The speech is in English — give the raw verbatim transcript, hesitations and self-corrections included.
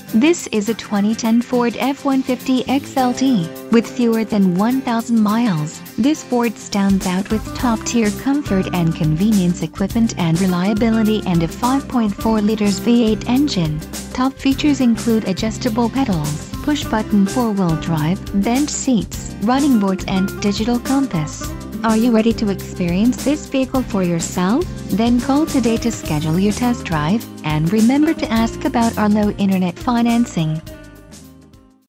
This is a twenty ten Ford F one fifty X L T. With fewer than one thousand miles, this Ford stands out with top-tier comfort and convenience, equipment and reliability, and a five point four liter V eight engine. Top features include adjustable pedals, push-button four-wheel drive, bench seats, running boards, and digital compass. Are you ready to experience this vehicle for yourself? Then call today to schedule your test drive, and remember to ask about our low internet financing.